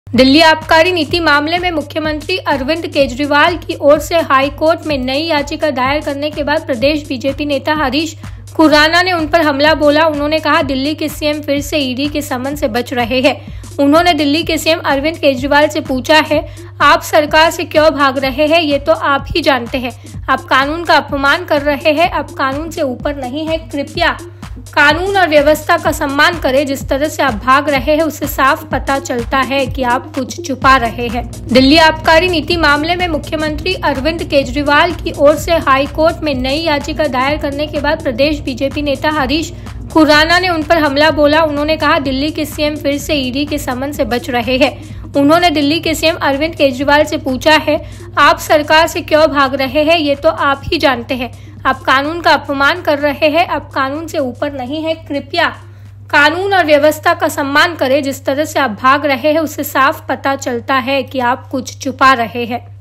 दिल्ली आबकारी नीति मामले में मुख्यमंत्री अरविंद केजरीवाल की ओर से हाई कोर्ट में नई याचिका दायर करने के बाद प्रदेश बीजेपी नेता हरीश खुराना ने उन पर हमला बोला। उन्होंने कहा, दिल्ली के सीएम फिर से ईडी के समन से बच रहे हैं। उन्होंने दिल्ली के सीएम अरविंद केजरीवाल से पूछा है, आप सरकार से क्यों भाग रहे हैं, ये तो आप ही जानते हैं। आप कानून का अपमान कर रहे हैं, आप कानून से ऊपर नहीं है। कृपया कानून और व्यवस्था का सम्मान करें। जिस तरह से आप भाग रहे हैं उससे साफ पता चलता है कि आप कुछ छुपा रहे हैं। दिल्ली आबकारी नीति मामले में मुख्यमंत्री अरविंद केजरीवाल की ओर से हाई कोर्ट में नई याचिका दायर करने के बाद प्रदेश बीजेपी नेता हरीश खुराना ने उन पर हमला बोला। उन्होंने कहा, दिल्ली के सीएम फिर से ईडी के समन से बच रहे हैं। उन्होंने दिल्ली के सीएम अरविंद केजरीवाल से पूछा है, आप सरकार से क्यों भाग रहे हैं, ये तो आप ही जानते हैं। आप कानून का अपमान कर रहे हैं, आप कानून से ऊपर नहीं है। कृपया कानून और व्यवस्था का सम्मान करें। जिस तरह से आप भाग रहे हैं उससे साफ पता चलता है कि आप कुछ छुपा रहे हैं।